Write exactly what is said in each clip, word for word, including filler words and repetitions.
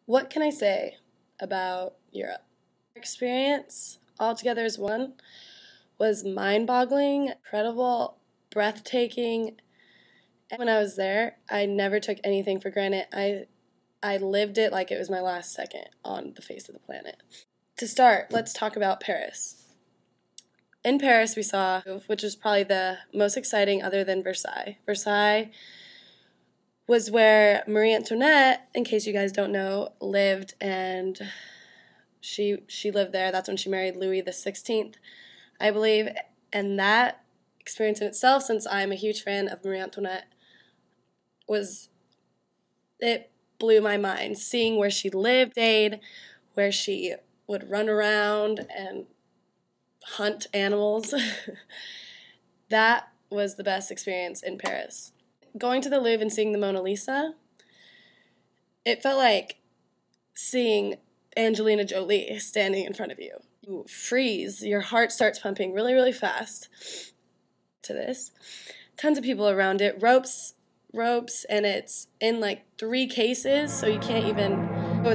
What can I say about Europe? Experience altogether as one was mind-boggling, incredible, breathtaking. When I was there, I never took anything for granted. I I lived it like it was my last second on the face of the planet. To start, let's talk about Paris. In Paris, we saw, which was probably the most exciting other than Versailles. Versailles was where Marie Antoinette, in case you guys don't know, lived, and she she lived there. That's when she married Louis the sixteenth, I believe. And that experience in itself, since I'm a huge fan of Marie Antoinette, was, it blew my mind. Seeing where she lived, stayed, where she would run around and hunt animals. That was the best experience in Paris. Going to the Louvre and seeing the Mona Lisa, it felt like seeing Angelina Jolie standing in front of you. You freeze, your heart starts pumping really, really fast to this. Tons of people around it, ropes, ropes, and it's in like three cases, so you can't even go.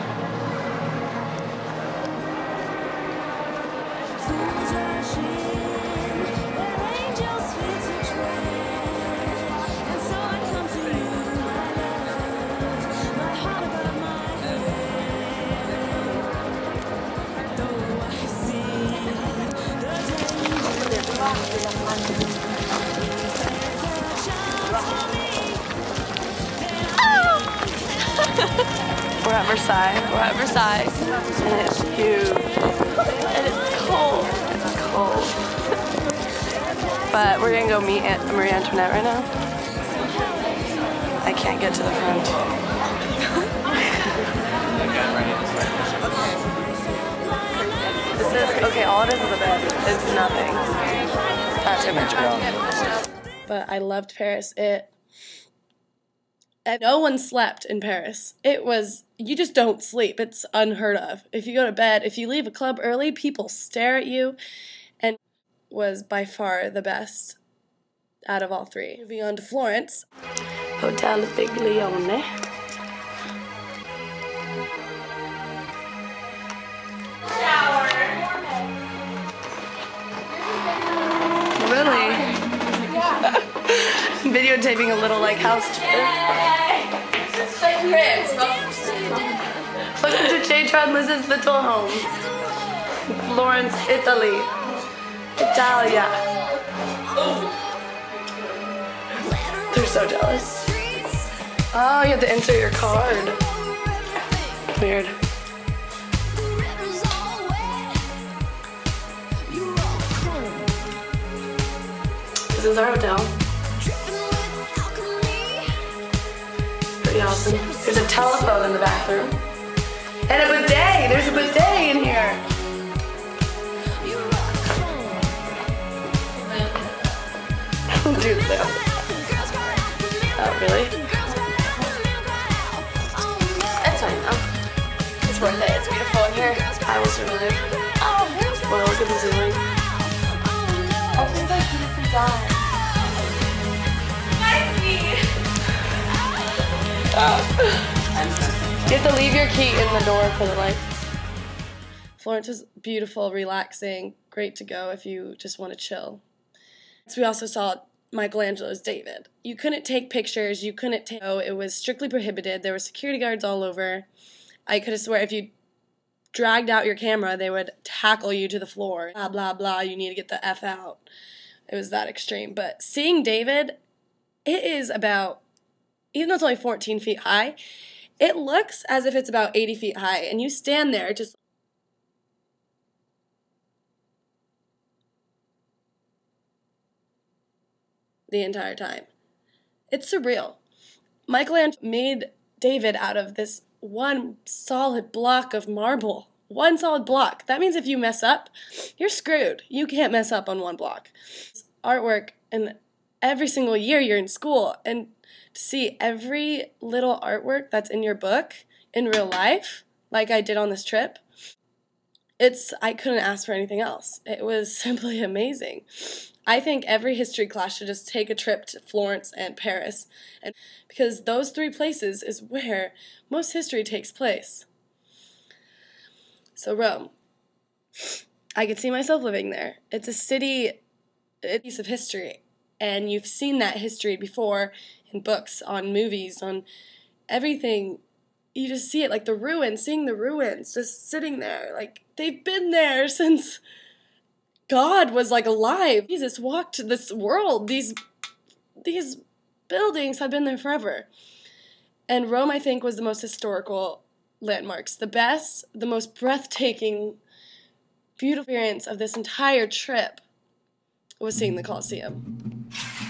We're at Versailles. We're at Versailles. And it's huge. And it's cold. It's cold. But we're gonna go meet Aunt Marie Antoinette right now. I can't get to the front. This is, okay, all it is is a bed. It's nothing. That's too much. But I loved Paris. It And no one slept in Paris. It was, you just don't sleep. It's unheard of. If you go to bed, if you leave a club early, people stare at you, and was by far the best out of all three. Moving on to Florence. Hotel Biglione. Shower. Really? Videotaping a little like house tour. Welcome to J. Trod Liz's little home. Florence, Italy. Italia. They're so jealous. Oh, you have to insert your card. Weird. This is our hotel. Pretty awesome. There's a telephone in the bathroom. And a bidet! There's a bidet in here! Dude, no. Oh, really? It's fine though. It's worth it. It's beautiful in here. I will survive. Oh, well, look at the ceiling. Oh, it's like beautiful guy. You have to leave your key in the door for the lights. Florence is beautiful, relaxing, great to go if you just want to chill. So we also saw Michelangelo's David. You couldn't take pictures, you couldn't take, oh, it was strictly prohibited. There were security guards all over. I could have swear if you dragged out your camera, they would tackle you to the floor. Blah, blah, blah, you need to get the F out. It was that extreme. But seeing David, it is about, even though it's only fourteen feet high, it looks as if it's about eighty feet high, and you stand there just the entire time. It's surreal. Michelangelo made David out of this one solid block of marble. One solid block. That means if you mess up, you're screwed. You can't mess up on one block. Artwork, and every single year you're in school, and to see every little artwork that's in your book in real life, like I did on this trip, it's, I couldn't ask for anything else. It was simply amazing. I think every history class should just take a trip to Florence and Paris, and because those three places is where most history takes place. So Rome, I could see myself living there. It's a city, a piece of history, and you've seen that history before in books, on movies, on everything. You just see it, like the ruins, seeing the ruins, just sitting there, like they've been there since God was like alive. Jesus walked this world. These these buildings have been there forever. And Rome, I think, was the most historical landmarks. The best, the most breathtaking, beautiful experience of this entire trip was seeing the Colosseum.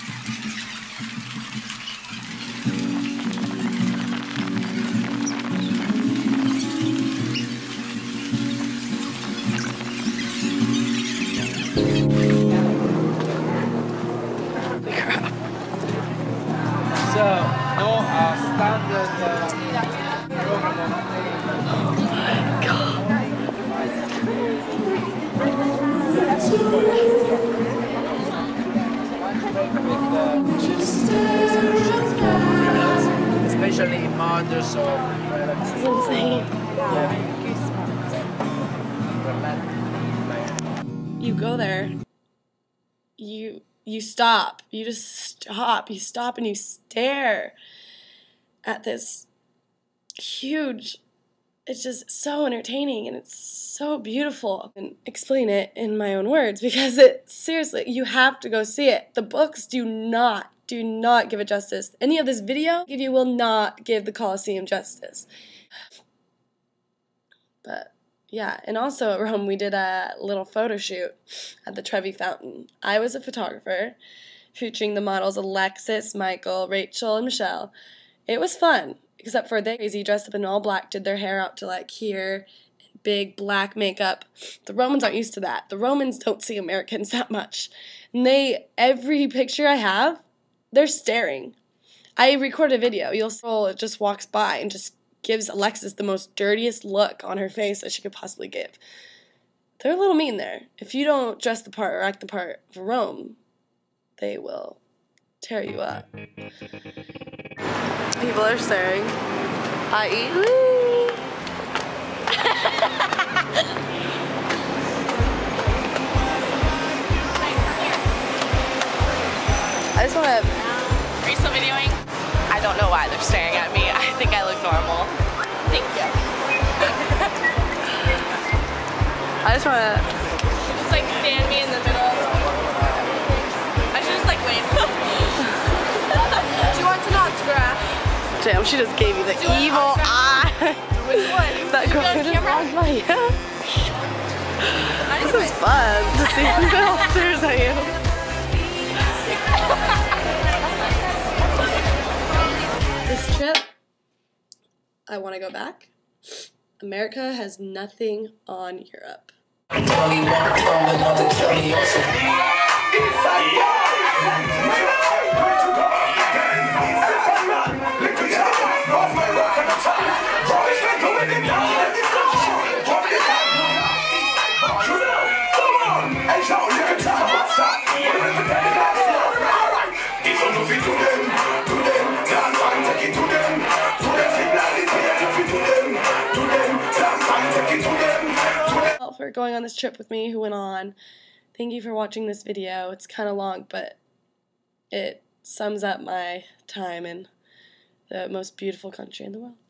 So, no uh, standard uh, program of Oh my God. especially mothers or This is insane. You go there, you you stop, you just stop, you stop and you stare at this huge, it's just so entertaining and it's so beautiful. And explain it in my own words because it, seriously, you have to go see it. The books do not, do not give it justice. Any of this video give you will not give the Colosseum justice. But yeah, and also at Rome we did a little photo shoot at the Trevi Fountain. I was a photographer featuring the models Alexis, Michael, Rachel, and Michelle. It was fun, except for they crazy dressed up in all black, did their hair up to like here, big black makeup. The Romans aren't used to that. The Romans don't see Americans that much. And they, every picture I have, they're staring. I recorded a video. You'll see it just walks by and just gives Alexis the most dirtiest look on her face that she could possibly give. They're a little mean there. If you don't dress the part or act the part for Rome, they will tear you up. People are staring. I eat. Woo! I just want to. Are you still videoing? I don't know why they're staring at me. I think I look normal. Thank you. I just want to. Just like stand me in the middle. I should just like wait. Do you want an autograph? Damn, she just gave you the evil eye. Which one? That girl on just camera? walked by. Yeah. This is fun to see who else stares at you. This trip, I want to go back. America has nothing on Europe. For going on this trip with me who went on. Thank you for watching this video. It's kind of long, but it sums up my time in the most beautiful country in the world.